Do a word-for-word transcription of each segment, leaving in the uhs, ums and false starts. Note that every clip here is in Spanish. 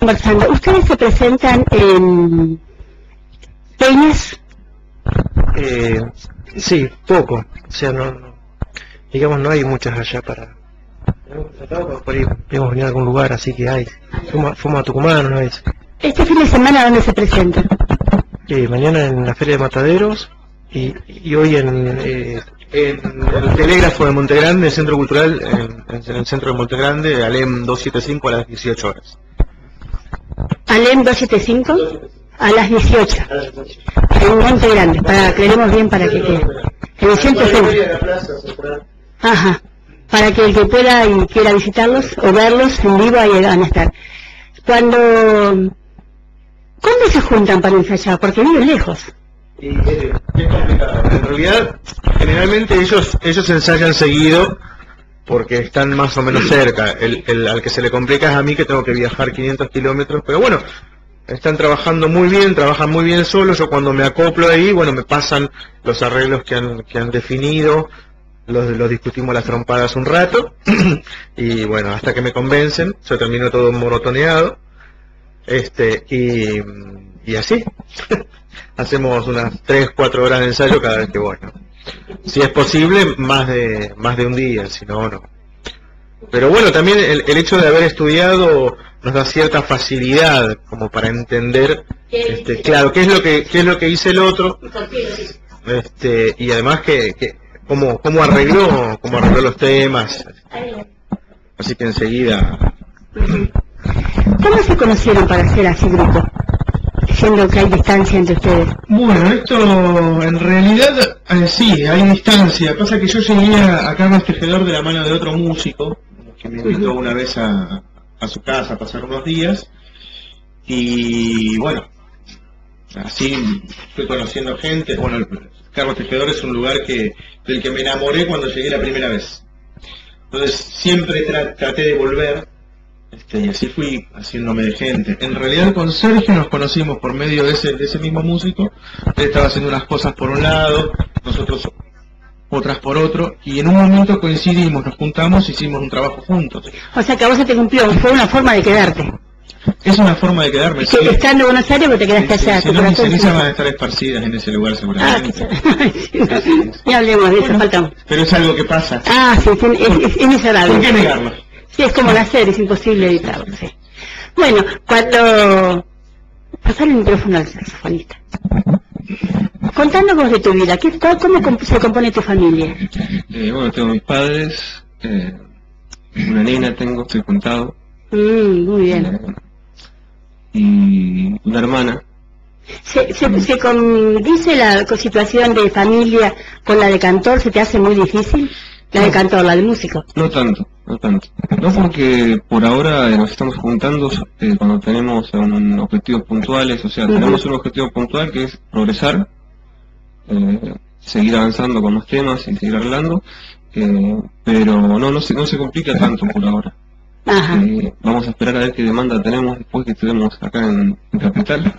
Conversando. ¿Ustedes se presentan en peñas? Eh, sí, poco. O sea, no, no, digamos, no hay muchas allá para... Por ahí hemos venido a algún lugar, así que hay. Fuimos, fuimos a Tucumán una vez. ¿Este fin de semana dónde se presentan? Eh, mañana en la Feria de Mataderos y, y hoy en, eh, en el Telégrafo de Montegrande, el Centro Cultural, en, en el centro de Montegrande, Alem doscientos setenta y cinco a las dieciocho horas. Alem doscientos setenta y cinco a las dieciocho. En Montegrande, para que leemos bien para que quede. En el centro centro. Ajá. Para que el que pueda y quiera visitarlos o verlos en vivo, ahí van a estar. Cuando... ¿Cuándo se juntan para ensayar? Porque viven lejos. Y, eh, es complicado. En realidad, generalmente ellos ellos ensayan seguido porque están más o menos cerca. El, el, al que se le complica es a mí, que tengo que viajar quinientos kilómetros, pero bueno, están trabajando muy bien, trabajan muy bien solos. Yo cuando me acoplo ahí, bueno, me pasan los arreglos que han, que han definido, los, los discutimos las trompadas un rato, y bueno, hasta que me convencen, yo termino todo morotoneado, este, y, y así, hacemos unas tres, cuatro horas de ensayo cada vez que voy, ¿no? Si es posible, más de, más de un día, si no, no. Pero bueno, también el, el hecho de haber estudiado nos da cierta facilidad como para entender, este, claro, qué es lo que, qué es lo que dice el otro, este, y además que, que cómo, cómo arregló, cómo arregló los temas. Así que enseguida. ¿Cómo se conocieron para hacer así grupo? Siendo que hay distancia entre ustedes. Bueno, esto en realidad eh, sí, hay distancia. Pasa que yo llegué a, a Carlos Tejedor de la mano de otro músico que me invitó una vez a, a su casa a pasar unos días, y bueno, así fui conociendo gente. Bueno, el, Carlos Tejedor es un lugar que del que me enamoré cuando llegué la primera vez. Entonces siempre tra traté de volver. Este, y así fui haciéndome de gente. En realidad con Sergio nos conocimos por medio de ese, de ese mismo músico. Él estaba haciendo unas cosas por un lado, nosotros otras por otro, y en un momento coincidimos, nos juntamos, hicimos un trabajo juntos. O sea que a vos se te cumplió, fue una forma de quedarte. Es una forma de quedarme. Que sí. Estando en Buenos Aires, vos te quedaste sí, allá. Si, si no, mis cenizas van a estar esparcidas en ese lugar seguramente. Ah, sí, no, ya hablemos de eso, bueno, faltamos. Pero es algo que pasa. Ah, sí, es, es, es miserable. ¿Por qué negarlo? Sí, es como nacer, es imposible evitarlo, sí. Bueno, cuando... Pasar el micrófono al saxofonista. Contándonos de tu vida, ¿qué, ¿cómo se compone tu familia? Eh, bueno, tengo mis padres, eh, una nena tengo, estoy contado. Mm, muy bien. Eh, y una hermana. ¿Se, se, se condice la situación de familia con la de cantor? ¿Se te hace muy difícil? La de cantor, la de músico. No tanto, no tanto. No, porque por ahora eh, nos estamos juntando eh, cuando tenemos un objetivos puntuales, o sea, uh-huh. tenemos un objetivo puntual que es progresar, eh, seguir avanzando con los temas y seguir arreglando, eh, pero no, no se, no se complica tanto por ahora. Ajá. Eh, vamos a esperar a ver qué demanda tenemos después que estemos acá en, en Capital.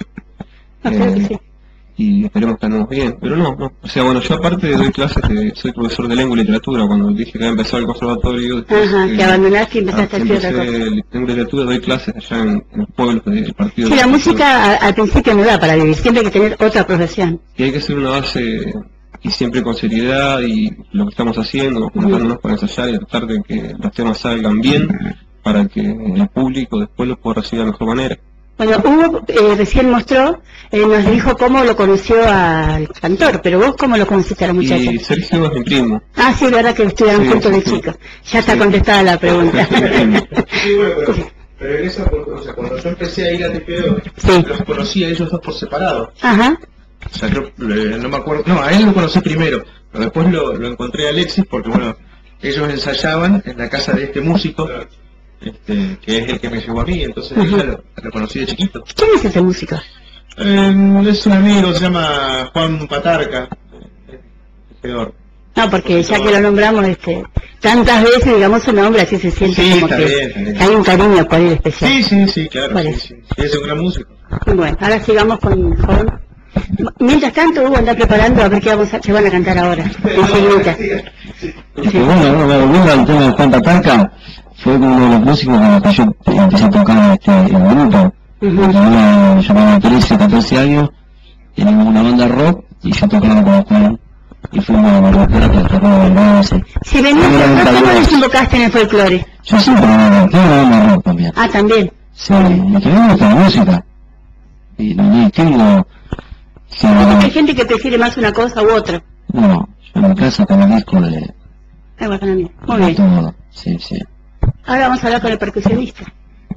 Eh, sí. Y esperemos que andemos bien, pero no, no, o sea, bueno, yo aparte doy clases, de, soy profesor de lengua y literatura. Cuando dije que había empezado el conservatorio, después, ajá, eh, que abandonaste y empezaste a empecé hacer otra cosa. lengua y literatura, doy clases allá en, en los pueblos del partido. Sí, la música a, al principio no da para vivir, siempre hay que tener otra profesión. Y hay que hacer una base, y siempre con seriedad, y lo que estamos haciendo, juntándonos para ensayar y tratar de que los temas salgan bien, para que el público después los pueda recibir de la mejor manera. Bueno, Hugo eh, recién mostró, eh, nos dijo cómo lo conoció al cantor, pero vos cómo lo conociste a la muchacha. Y Sergio es mi primo. Ah, sí, es verdad que estudiaron sí, juntos sí, de sí. chicos. Ya está sí. contestada la pregunta. Sí, bueno, pero, pero en esa, o sea, cuando yo empecé a ir a Tejedor, sí. los conocí a ellos dos por separado. Ajá. O sea, yo eh, no me acuerdo, no, a él lo conocí primero, pero después lo, lo encontré a Alexis porque, bueno, ellos ensayaban en la casa de este músico. Este, que es el que me llevó a mí, entonces yo lo, lo conocí de chiquito. ¿Quién es ese músico? Eh, es un amigo, se llama Juan Patarca, Tejedor. No, porque ya que lo nombramos este, tantas veces, digamos su nombre, así se siente sí, como está que bien, está bien. hay un cariño por él especial. Sí, sí, sí, claro, Vale. sí, sí, sí, es un gran músico. Bueno, ahora sigamos con Juan. Mientras tanto, Hugo anda preparando a ver qué vamos a, se van a cantar ahora. Enseguida. Este, bueno, volviendo al tema de Juan Patarca, fue uno de los músicos con los que yo empecé a tocar este, el grupo. Ujú. Tenía, yo tenía trece, catorce años, teníamos una banda rock y yo tocaba con Juan. Y fuimos a Mar del Plata, a Torrado del Bronce. Si venías de rock, ¿cómo desembocaste en el folclore? Yo siempre me metí en la banda rock también. Ah, también. Sí, me quedé en la música. Y no no tengo... Sí, Hay gente que prefiere más una cosa u otra. no, yo en mi casa tengo disco de... Ay, bueno, también. Muy de bien. todo. Sí, sí. Ahora vamos a hablar con el percusionista.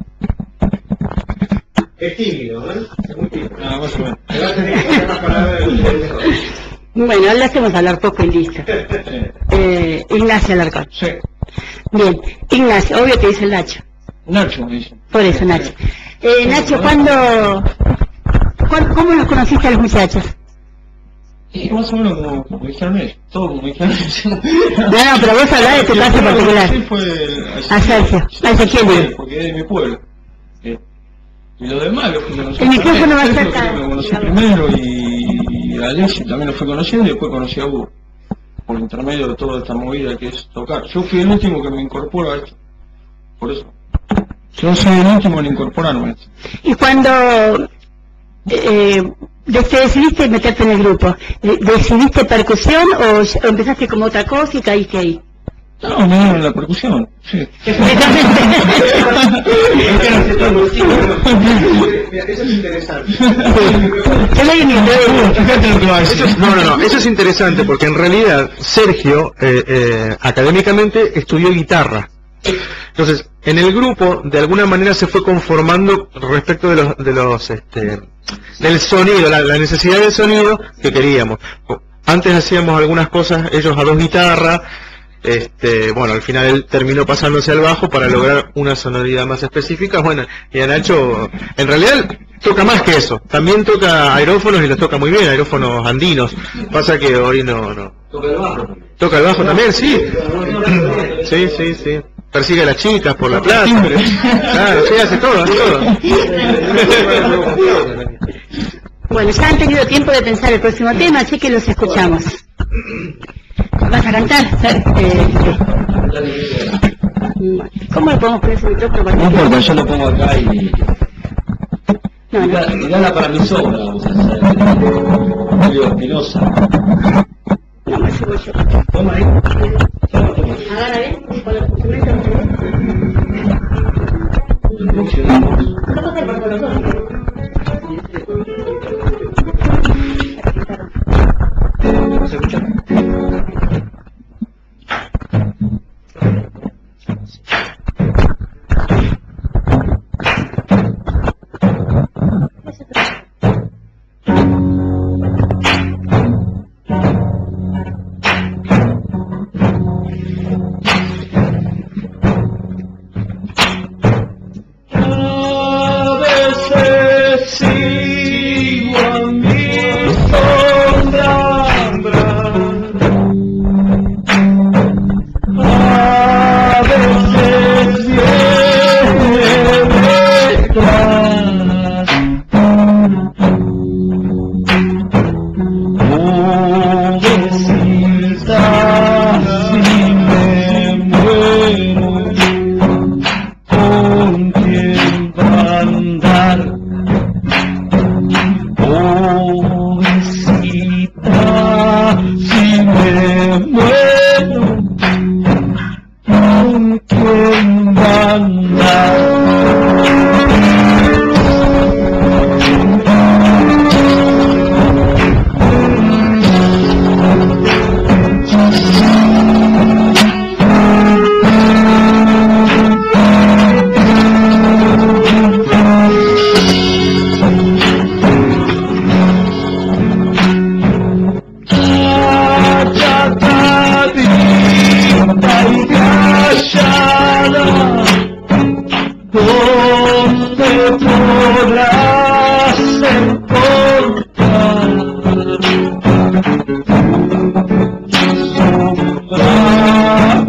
Es tímido, ¿eh? Es muy tímido. Ah, más o menos. Te vas a tener que poner más palabras de mejor. Bueno, le hacemos hablar poco y listo. Eh, Ignacio Alarcón. Sí. Bien, Ignacio, obvio que dice el Nacho. Nacho me dice. Por eso, Nacho. Eh, Nacho, ¿cuándo, cuándo, ¿cómo los conociste a los muchachos? Y más o menos como, como dijeron ellos, todo como dijeron ellos. No, no, pero vos hablás de tu caso particular. Sí, fue A Sergio, a Ezequiel, digo. porque es de mi pueblo. Eh, Y lo demás lo fui conociendo. El micrófono va Sergio cerca. creo que lo conocí primero y a Alexi también lo fui conociendo y después conocí a Hugo. Por intermedio de toda esta movida que es tocar. Yo fui el último que me incorporo a esto. Por eso. Yo soy el último en incorporarme a esto. Y cuando eh, de- te decidiste meterte en el grupo, eh, ¿decidiste percusión o, o empezaste como otra cosa y caíste ahí? No, me dieron la percusión. Sí. Mira, eso es interesante. Yo le digo, Fíjate lo que va a decir. Eso es- no, no, no, eso es interesante porque en realidad Sergio eh, eh, académicamente estudió guitarra. Entonces, en el grupo de alguna manera se fue conformando respecto de los, de los este, del sonido, la, la necesidad del sonido que queríamos. Antes hacíamos algunas cosas, ellos a dos guitarras, este, bueno, al final él terminó pasándose al bajo para lograr una sonoridad más específica. Bueno, y a Nacho, en realidad toca más que eso, también toca aerófonos y los toca muy bien, aerófonos andinos. Pasa que hoy no, no. Toca el bajo. Toca el bajo también, sí. Sí, sí, sí. Persigue a las chicas por la plaza. Claro, sí, hace todo, hace todo. bueno, ya han tenido tiempo de pensar el próximo tema, así que los escuchamos. ¿Vas a cantar? Eh, ¿Cómo le podemos poner ese micrófono para No que- importa, yo lo pongo acá y... No, Y no. da- y dala para mi sobra, vamos a hacer. Julio Espinosa. No, me llevo yo. Toma ahí. Agarra bien, con los instrumentos. Funcionamos. ¿Cómo se por los dos? ¿Se escucha? A veces sigo a mi sombra, a veces viene detrás. Pobrecita, si me muero, ¿con quién va a andar? Pobrecita, si me muero, ¿con quién va a andar? Callada y callada, ¿dónde podrás encontrar sombra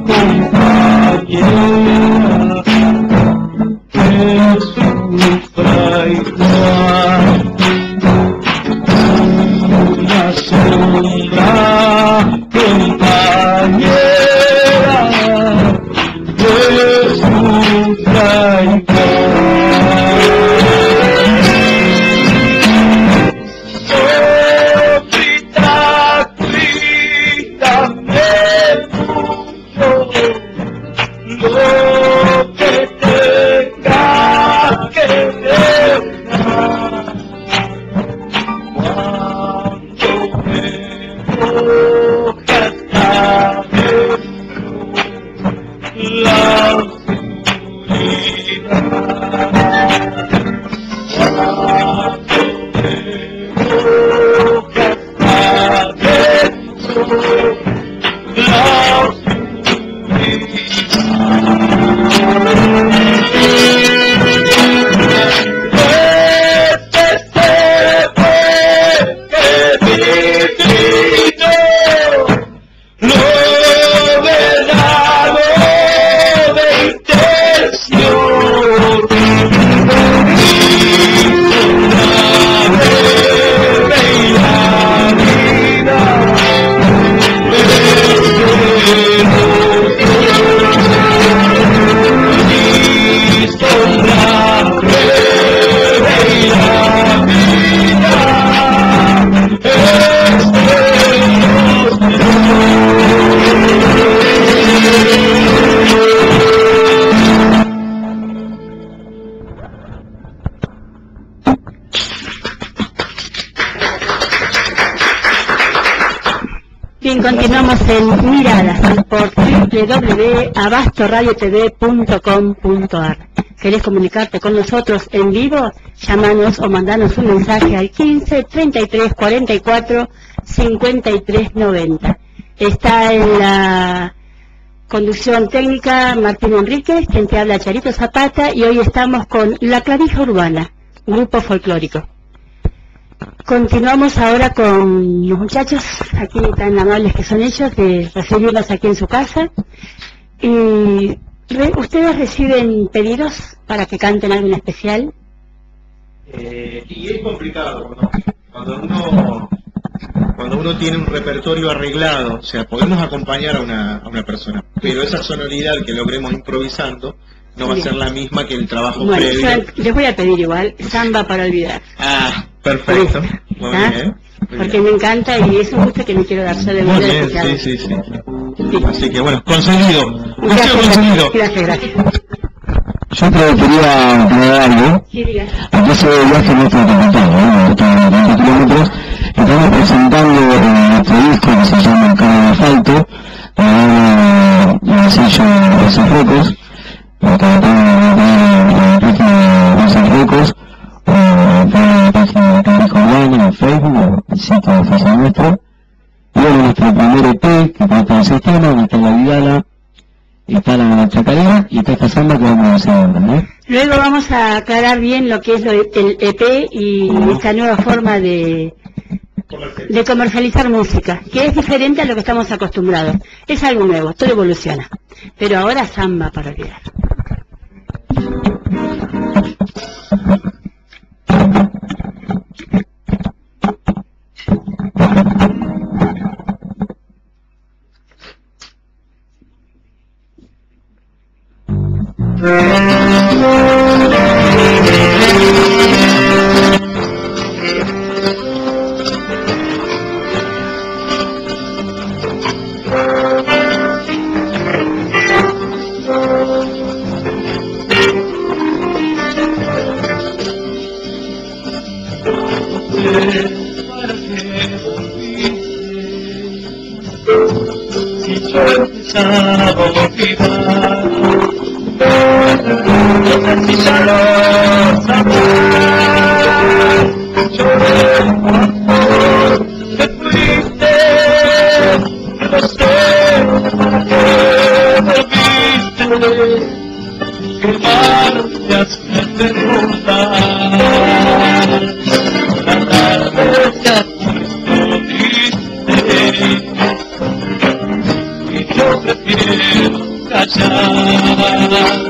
compañera que sufra igual? Una sombra compañera que sufra igual. Bien, continuamos en Miradas por doble u doble u doble u punto abasto radio t v punto com punto a r. ¿Querés comunicarte con nosotros en vivo? Llámanos o mandanos un mensaje al quince, treinta y tres, cuarenta y cuatro, cincuenta y tres, noventa. Está en la conducción técnica Martín Enríquez, quien te habla Charito Zapata, y hoy estamos con La Clavija Urbana, grupo folclórico. Continuamos ahora con los muchachos, aquí tan amables que son ellos, de recibirnos aquí en su casa. Y re, ¿ustedes reciben pedidos para que canten algo en especial? Eh, y es complicado, ¿no? Cuando uno, cuando uno tiene un repertorio arreglado, o sea, podemos acompañar a una, a una persona, pero esa sonoridad que logremos improvisando no va a ser la misma que el trabajo bueno, previo. Yo les voy a pedir igual, Samba para olvidar. Ah, perfecto. Muy ¿Ah? bien. Muy Porque bien. me encanta y es un gusto que me quiero dar solo Muy de bien, escuchar. sí, sí, sí. Sí. Así que bueno, conseguido. Conseguido, Gracias, conseguido. gracias, gracias. Yo te quería aclarar algo. Sí, diga. Aquí se ve el viaje nuestro capitán, ¿no? Estamos a treinta kilómetros. Estamos presentando eh, nuestro disco que se llama Cara de Asfalto, ahora en el sello Bolsas Records. Lo que estamos en la página de Bolsas Records, o en la página de Clavija Urbana, en Facebook, o el sitio oficial nuestro. Y bueno, nuestro primer E P, que consta de seis temas, donde está la Vidala, está la Chacarera y está esta samba que vamos a hacer ahora, ¿no? Luego vamos a aclarar bien lo que es lo de- el E P y esta nueva forma de, de comercializar música, que es diferente a lo que estamos acostumbrados. Es algo nuevo, todo evoluciona. Pero ahora samba para olvidar. Si yo empezaba a olvidar, no sé si ya lo sabrás.